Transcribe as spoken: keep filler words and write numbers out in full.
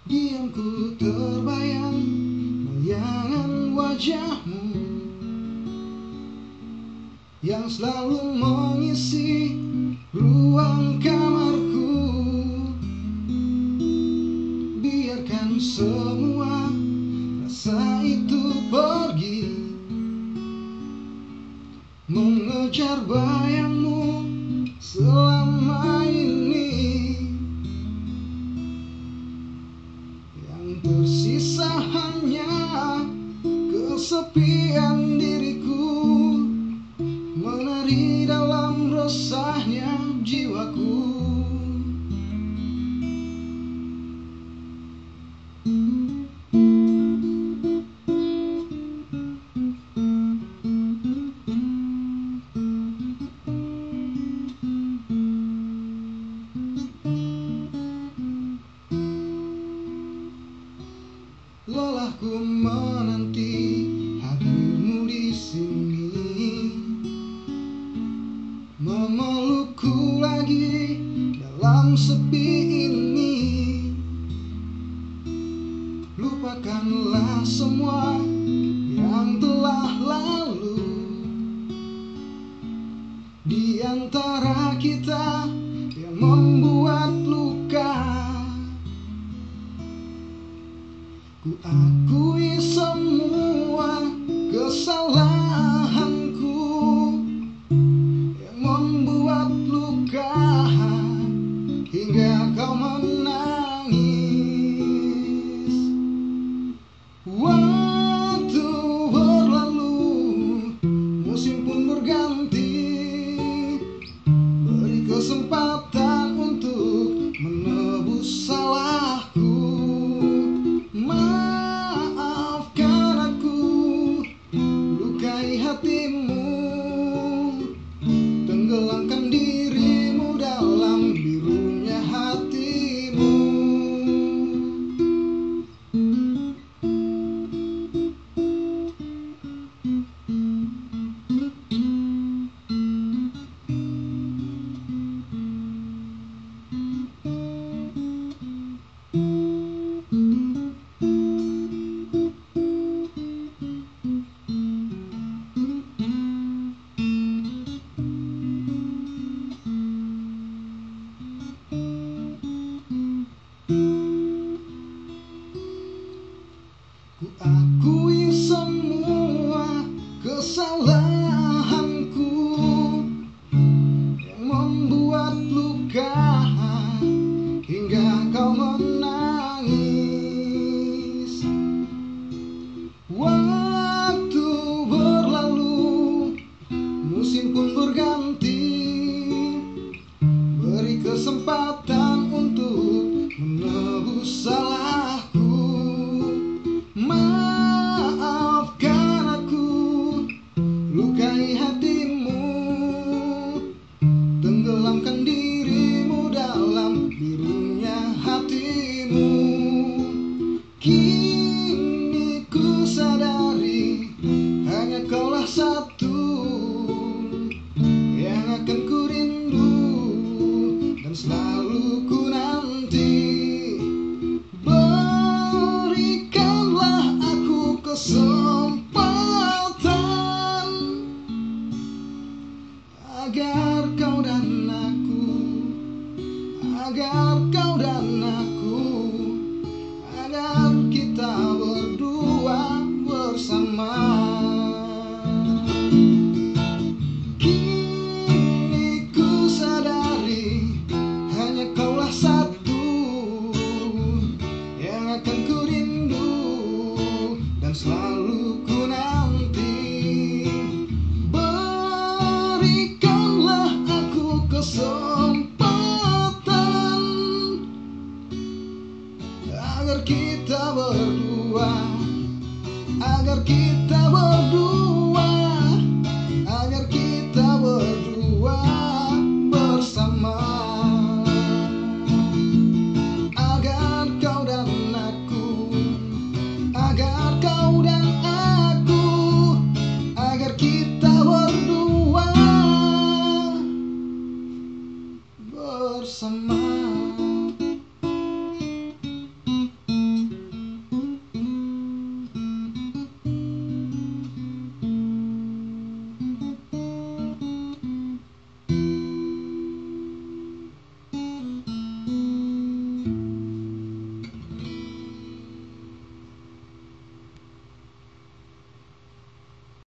Diam ku terbayang bayangan wajahmu yang selalu mengisi ruang kamarku. Biarkan semua rasa itu pergi, mengejar bayangmu selama ini. Yang tersisa hanya kesepian diriku, menari dalam resahnya jiwaku. Lelahku menanti hadirmu di sini, memelukku lagi dalam sepi ini. Lupakanlah semua yang telah lalu di antara kita yang membuat luka. Ku akui semua kesalahanku yang membuat luka hingga kau menangis. Waktu berlalu, musim pun berganti. Beri kesempatan untuk menebus salahku. Hatimu, tenggelamkan dirimu dalam birunya hatimu. Ku akui semua kesalahanku yang membuat luka hingga kau menangis. Waktu berlalu, musim pun berganti. Beri kesempatan untuk menebus salahku. Maafkan aku, lukai hatimu, tenggelamkan dirimu dalam birunya hatimu. Kini ku sadari hanya kaulah satu yang akan ku rindu dan selalu ku nanti. Kesempatan agar kau dan aku, agar kau dan aku, agar kita berdua bersama. Kini ku sadari hanya kaulah satu yang akan ku rindu dan selalu ku nanti. Berikanlah aku kesempatan agar kita berdua, agar kita